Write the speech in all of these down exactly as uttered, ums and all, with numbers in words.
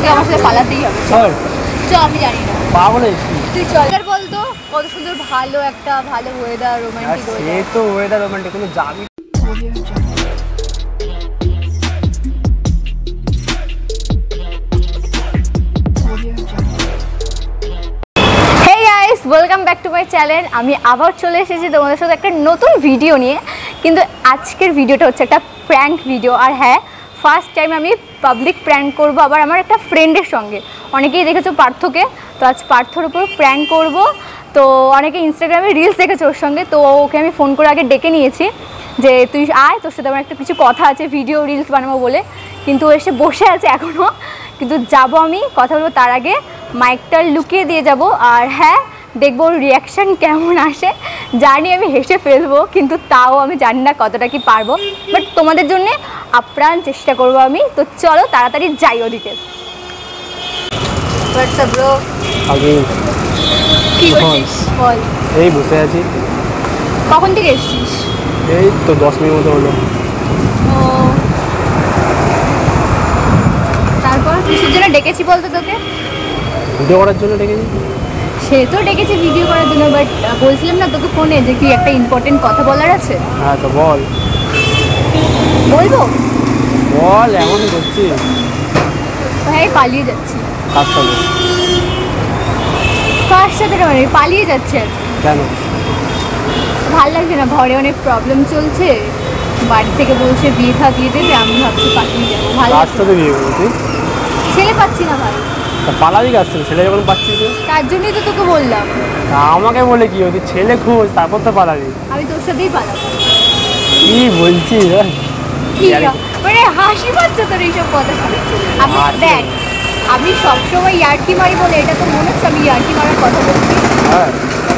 তোকে আমার সাথে পালাতেই হবে। চল চ, আমি জানি না পাগল তুই চল। আর বলতো কত সুন্দর ভালো একটা ভালো ওয়েদার, রোমান্টিক ওয়েদার। সে তো ওয়েদার রোমান্টিক, কোনো যাবি। Hey guys, welcome back to my channel. আমি আবার চলে এসেছি তোমাদের সাথে একটা নতুন ভিডিও নিয়ে। কিন্তু আজকের ভিডিওটা হচ্ছে একটা প্র্যাঙ্ক ভিডিও। আর হ্যাঁ, ফার্স্ট টাইম আমি পাবলিক প্র্যাঙ্ক করবো, আবার আমার একটা ফ্রেন্ডের সঙ্গে। অনেকেই দেখেছো পার্থকে, তো আজ পার্থর উপর প্র্যাঙ্ক করব। তো অনেকে ইনস্টাগ্রামে রিলস দেখেছো ওর সঙ্গে, তো ওকে আমি ফোন করে আগে ডেকে নিয়েছি যে তুই আয়, তোর সাথে আমার একটা কিছু কথা আছে, ভিডিও রিলস বানাবো বলে। কিন্তু ও এসে বসে আছে এখনও, কিন্তু যাব আমি, কথা বলবো। তার আগে মাইকটা লুকিয়ে দিয়ে যাব। আর হ্যাঁ, দেখবো ওর রিয়াকশান কেমন আসে। জানি আমি হেসে ফেলবো, কিন্তু তাও আমি জানি না কতটা কি পারবো, বাট তোমাদের জন্যে আপ্রাণ চেষ্টা করবো আমি। তো চলো তাড়াতাড়ি যাই ওদিকে। হোয়াটসঅ্যাপ ব্রো, কি করছিস বল? এই বসে আছি। কখন থেকে এসছিস? এই তো দশ মিনিট মতো হলো। ও, তারপর কিসের জন্য ডেকেছি বলতো তোকে? ভিডিও করার জন্য ডেকেছি। সে তো ডেকেছে ভিডিও করার জন্য, বাট বলছিলাম না তোকে ফোনে যে কি একটা ইম্পর্টেন্ট কথা বলার আছে। হ্যাঁ তো বল। বলবো? বল, এমনই করছিস। ভাই পালিয়ে যাচ্ছি। কার সাথে? কার সাথে মানে পালিয়ে যাচ্ছে আর কি। কেন? ভাল লাগছে না, ঘরে অনেক প্রবলেম চলছে। বাড়ি থেকে বলছে বিয়ে থা দিয়ে দেবে, আমি ভাবছি পালিয়ে যাবো। ভালো কার সাথে বিয়ে করবি? ছেলে পাচ্ছি না ভাই। তা পালাবি কার সাথে? ছেলে যখন পাচ্ছিস তো? তার জন্যই তো তোকে বললাম। তা আমাকে বলে কি হচ্ছে? ছেলে খোঁজ, তারপর তো পালাবি। আমি তোর সাথেই পালাবো। কি বলছিস? কি মানে হাসি পাচ্ছে তোর এইসব কথা শুনে? আমি দেখ, আমি সবসময় ইয়ার্কি মারি বলে এটা তো মনে হচ্ছে আমি ইয়ার্কি মারার কথা বলছি। হ্যাঁ,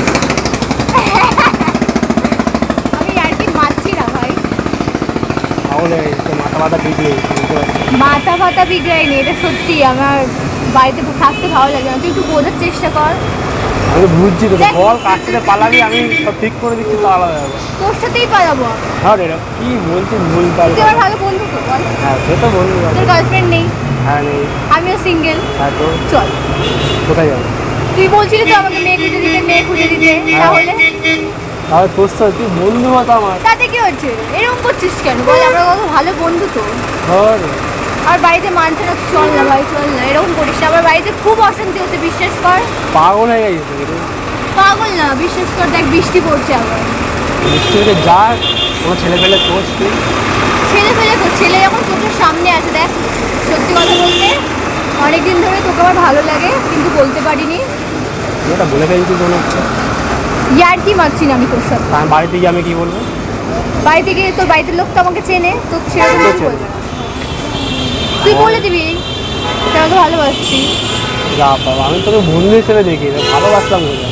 আমি ইয়ার্কি মারছি না ভাই। তাহলে মাথা মাথা বিগড়ে মাথা ফাতা বিগড়াইনি, এটা সত্যি। আমার বাড়িতে থাকতে ভালো লাগে না, তুই একটু বোঝার চেষ্টা কর। আমি বুঝছি তো, বল কার সাথে পালাবি, আমি সব ঠিক করে দিচ্ছি, তো আলাদা যাবো। তোর সাথেই পালাবো। হ্যাঁ রে, কি বলছিস? ভুল পাল। তুই আমার ভালো বন্ধু তো, বল। হ্যাঁ সে তো বলবি। তোর গার্লফ্রেন্ড নেই? হ্যাঁ নেই। আমিও সিঙ্গেল। হ্যাঁ তো চল। কোথায় যাবো? তুই বলছিলি তো আমাকে মেয়ে খুঁজে দিতে, মেয়ে খুঁজে দিতে, তাহলে তাহলে তোর সাথে তুই বন্ধু মতো আমার। তাতে কি হচ্ছে? এরকম করছিস কেন বল? আমরা কত ভালো বন্ধু তো। ধর, আর বাড়িতে মানছে না, চল না ভাই, চল না, এরকম করিস না। আমার বাড়িতে খুব অশান্তি হচ্ছে, বিশ্বাস কর। পাগল হয়ে গেছিস? পাগল না, বিশ্বাস কর। দেখ বৃষ্টি পড়ছে আবার। বৃষ্টি হতে যা, কোনো ছেলে পেলে খোঁজ তুই। ছেলে পেলে তো, ছেলে যখন চোখের সামনে আছে। দেখ, সত্যি কথা বলতে অনেকদিন ধরে তোকে আমার ভালো লাগে, কিন্তু বলতে পারিনি। এটা বলে ফেলছিস মনে হচ্ছে। ইয়ার্কি মারছি না আমি তোর সাথে। আমি বাড়িতে গিয়ে আমি কি বলবো? বাড়িতে গিয়ে তোর বাড়িতে লোক তো আমাকে চেনে, তো সেরকম কিছু বলবে না। তুই বলে দিবি তুই আমাকে ভালোবাসছি। যা বাবা, আমি তোকে বন্ধু হিসেবে দেখি, ভালোবাসলাম বলে।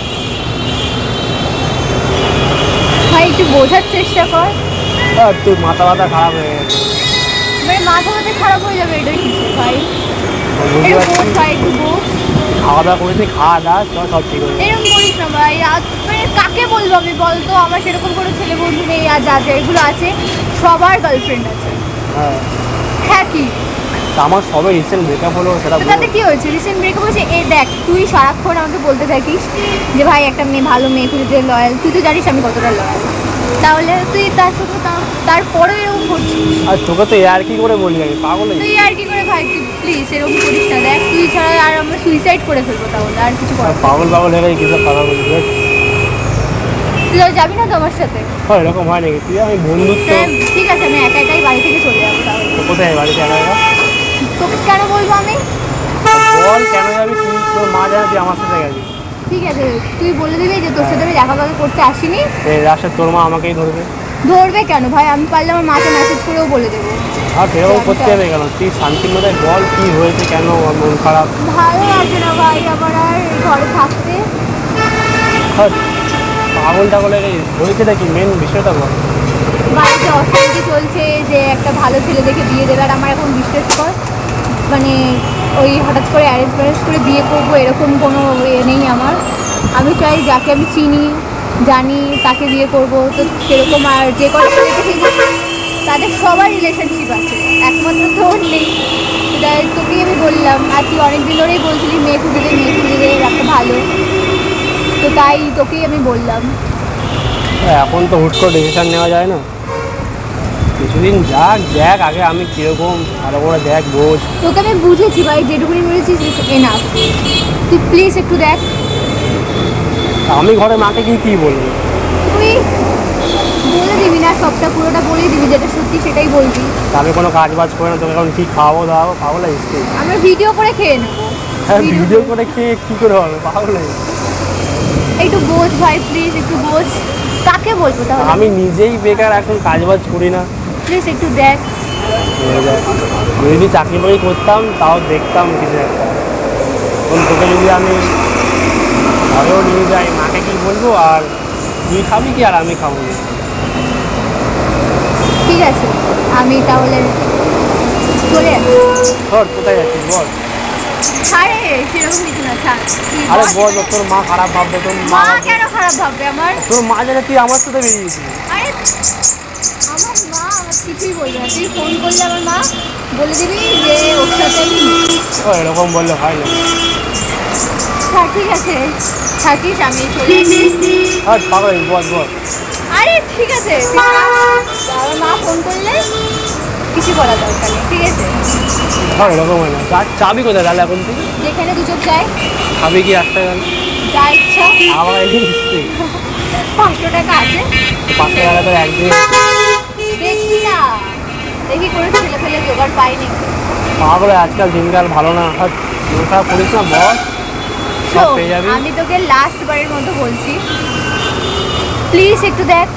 ভাই একটু বোঝার চেষ্টা কর। আর তোর মাথা মাথা খারাপ হয়ে গেছে। মানে মাথা মাথা খারাপ হয়ে যাবে, এটাই কিছু ভাই। বুঝতে এরকম পারছি। বোঝ ভাই, একটু বোঝ। খাওয়া দাওয়া করেছি, খাওয়া দাওয়া চল সব ঠিক হয়ে যাবে। এরকম করিস না ভাই। আর মানে কাকে বলবো আমি বলতো? আমার সেরকম কোনো ছেলে বন্ধু নেই। আর যা যা এগুলো আছে সবার গার্লফ্রেন্ড আছে। হ্যাঁ, হ্যাঁ কি? তা আমার সবে রিসেন্ট ব্রেকআপ হলো, সেটা তো তাতে কি হয়েছে? রিসেন্ট ব্রেকআপ হয়েছে। এই দেখ, তুই সারাক্ষণ আমাকে বলতে থাকিস যে ভাই একটা মেয়ে, ভালো মেয়ে খুঁজে লয়াল। তুই তো জানিস আমি কতটা লয়াল। তাহলে তুই তার সাথে তারপরেও এরকম করছিস। আর তোকে তো আর কি করে বলি, আমি পাগল হয়ে তুই আর কি করে ভাই? তুই প্লিজ এরকম করিস না। দেখ, তুই ছাড়া আর আমরা সুইসাইড করে ফেলবো, তাহলে আর কিছু করার নেই। পাগল পাগল হয়ে গেছে, কিসব কথা বলিস? তুই আর যাবি না তো আমার সাথে? হয় এরকম হয় নাকি? তুই আমি বন্ধুত্ব। হ্যাঁ, ঠিক আছে, আমি একা একাই বাড়ি থেকে চলে যাবো তাহলে। তো কোথায় বাড়িতে একা একা? তোকে কেন বলবো আমি? বল কেন যাবি? তুই তোর মা জানা তুই আমার সাথে গেছিস। ঠিক আছে, তুই বলে দিবি যে তোর সাথে আমি দেখা দেখা করতে আসিনি। এই রাস্তায় তোর মা আমাকেই ধরবে। ধরবে কেন ভাই? আমি পারলে আমার মাকে মেসেজ করেও বলে দেবো। আর সেরকম করতে হবে কেন? তুই শান্তির মধ্যে বল কি হয়েছে, কেন মন খারাপ? ভালো লাগছে না ভাই আমার আর ঘরে থাকতে। পাগল টাগল হয়েছে নাকি? মেন বিষয়টা বল। বাড়িতে অশান্তি চলছে যে একটা ভালো ছেলে দেখে বিয়ে দেবে। আর আমার এখন বিশ্বাস কর, মানে ওই হঠাৎ করে অ্যারেঞ্জ ম্যারেজ করে বিয়ে করবো এরকম কোনো ইয়ে নেই আমার। আমি চাই যাকে আমি চিনি জানি তাকে বিয়ে করবো। তো সেরকম আর যে কটা ছেলে দেখেছি তাদের সবার রিলেশনশিপ আছে, একমাত্র তোর নেই। তাই তোকেই আমি বললাম, আর তুই অনেকদিন ধরেই বলছিলি মেয়ে খুঁজে দে মেয়ে খুঁজে দে একটা ভালো, তো তাই তোকেই আমি বললাম। এখন তো হুট করে ডিসিশন নেওয়া যায় না, কিছুদিন যাক দেখ আগে আমি কীরকম ভালো করে দেখ বোঝ। তোকে আমি বুঝেছি ভাই, যেটুকুনি বুঝেছিস এনাফ, তুই প্লিজ একটু দেখ। আমি ঘরে মাকে গিয়ে কী বলবো? তুই বলে দিবি না, সবটা পুরোটা বলেই দিবি, যেটা সত্যি সেটাই বলবি। আমি কোনো কাজ বাজ করে না, তোকে এখন কী খাওয়াবো দাওয়াবো? পাগল হয়েছি? আমরা ভিডিও করে খেয়ে নেবো। হ্যাঁ ভিডিও করে খেয়ে কী করে হবে? পাগল হয়েছি? একটু বোঝ ভাই প্লিজ, একটু বোঝ। কাকে বলবো তাহলে? আমি নিজেই বেকার, এখন কাজ বাজ করি না। প্লিজ একটু দেখ। যদি চাকরি বাকরি করতাম তাও দেখতাম কিছু একটা। এখন তোকে যদি আমি ঘরেও নিয়ে যাই, মাকে কী বলবো? আর তুই খাবি কি আর আমি খাবো না? ঠিক আছে আমি তাহলে চলে আসি। ধর কোথায় যাচ্ছিস বল? ছাড়ে, সেরকম কিছু না, ছাড়। তুই আরে বল। বল, তোর মা খারাপ ভাববে? তোর মা মা কেন খারাপ ভাববে আমার? তোর মা জানে তুই আমার সাথে বেরিয়েছিস। আরে আমার মা আমার কিছুই বলবে না, তুই ফোন করলে আমার মা বলে দিবি যে ওর সাথে। ও এরকম বললে হয় না। হ্যাঁ ঠিক আছে, থাকিস, আমি চলে আসি। হ্যাঁ পাগল হয়েছিস, বল বল। আরে ঠিক আছে, তুই থাক। আমার মা ফোন করলে কিছু বলা দরকার নেই, ঠিক আছে? হ্যাঁ এরকম হয় না। চা- চাবি কোথায় তাহলে এখন তুই? যেখানে দুচোখ যায়, খাবি কি রাস্তায় গেল? যা ইচ্ছা। আমার এখানে দিচ্ছি পাঁচশো টাকা আছে, পাঁচশো টাকা তোর একদিন দেখি না, দেখি করে ছেলে ফেলে জোগাড় পাইনি। পাগল হয়ে আজকাল দিনকাল ভালো না। হ্যাঁ মন খারাপ করিস না, বল সব শোন, পেয়ে যাবি। আমি তোকে লাস্ট বারের মতো বলছি, প্লিজ একটু দেখ।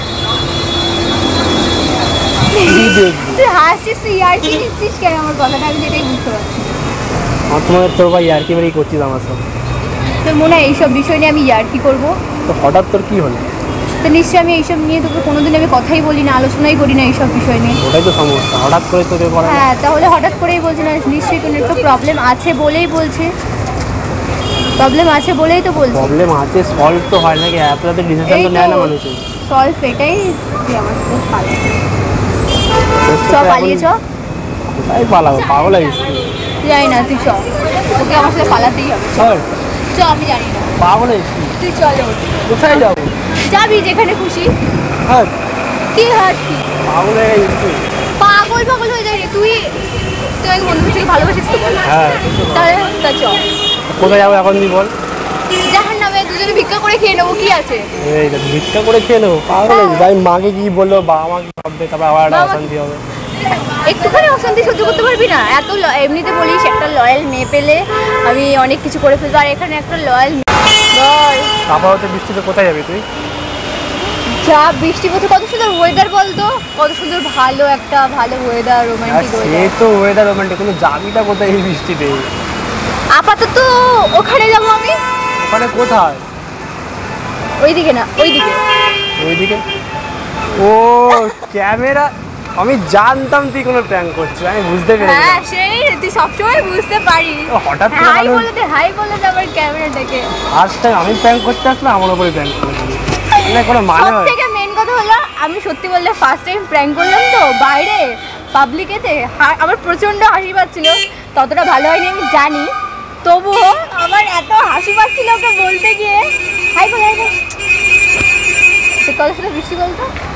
কি দেখবি? তুই হাসছিস, তুই আর কি দিচ্ছিস কেন আমার কথাটা? আমি যেটাই বুঝতে পারছি। আমার তো মনে হয় তোর ভাই ইয়ার্কি বাড়ি করছিস আমার সাথে। তোর মনে হয় এইসব বিষয় নিয়ে আমি ইয়ার্কি করবো? তো হঠাৎ তোর কি হলো? তো নিশ্চয়ই আমি এইসব নিয়ে তোকে কোনোদিন আমি কথাই বলি না, আলোচনাই করি না এইসব বিষয় নিয়ে। ওটাই তো সমস্যা, হঠাৎ করে তোকে করা। হ্যাঁ তাহলে হঠাৎ করেই বলছি না, নিশ্চয়ই কোনো একটা প্রবলেম আছে বলেই বলছে। প্রবলেম আছে বলেই তো বলছি। প্রবলেম আছে, সলভ তো হয় নাকি? এত এত ডিসিশন তো নেয় না মানুষের। সলভ এটাই, তুই আমার সাথে পালা। চ পালিয়ে চ। কোথায় পালাবো? পাগল হয়েছিস? জানি না, তুই চ, তোকে আমার সাথে পালাতেই হবে। চল। চ, আমি জানি না, পাগল হয়েছিস? তুই চলে ওঠ। কোথায় যাবো? যাবি যেখানে খুশি। হ্যাঁ কি হাত কি পাগল হয়ে গেছিস? পাগল পাগল হয়ে যাবি তুই? তুই এক বন্ধু থেকে ভালোবাসিস তো বল। হ্যাঁ তাহলে তা চ। কোথায় যাবো এখন তুই বল? জাহান নামে দুজনে ভিক্ষা করে খেয়ে নেবো, কি আছে? এই দেখ, ভিক্ষা করে খেয়ে নেবো? পাগল হয়েছিস? ভাই মাকে কি বললো, বাবা মা কি ভাববে, তারপর আবার একটা বাবা- অশান্তি হবে। একটুখানি অশান্তি সহ্য করতে পারবি না? এত ল- এমনিতে বলিস একটা লয়াল মেয়ে পেলে আমি অনেক কিছু করে ফেলবো, আর এখানে একটা লয়াল বল। তারপর হচ্ছে বৃষ্টিতে কোথায় যাবি তুই? যা বৃষ্টি পড়ছে, কত সুন্দর ওয়েদার বলতো, কত সুন্দর, ভালো একটা ভালো ওয়েদার, আর রোমান্টিক সে ওয়েদার। তো ওয়েদার রোমান্টিক, কিন্তু যাবিটা কোথায় এই বৃষ্টিতে? আপাতত ওখানে যাবো আমি। ওখানে কোথায়? ওইদিকে না, ওইদিকে। ওইদিকে? ও ক্যামেরা, আমি জানতাম তুই কোনো প্র্যাঙ্ক করছিস, আমি বুঝতে হ্যাঁ পেরেছিলাম। সেই, তুই সবসময় বুঝতে পারিস। ও, হঠাৎ করে হাই ভালো- বলে দে, হাই বলে দে আমার ক্যামেরাটাকে। ফার্স্ট টাইম আমি প্র্যাঙ্ক করতে আসলাম, আমার উপরে প্র্যাঙ্ক করে দিলি। মানে কোনো মানে সব হয়? থেকে মেন কথা হলো, আমি সত্যি বললে ফার্স্ট টাইম প্র্যাঙ্ক করলাম তো বাইরে পাবলিকেতে, আমার প্রচন্ড হাসি পাচ্ছিল। ততটা ভালো হয়নি আমি জানি, তবুও আমার এত হাসি পাচ্ছিল ওকে বলতে গিয়ে। হাই বল, হাই বল। কত সুন্দর বৃষ্টি বলতো।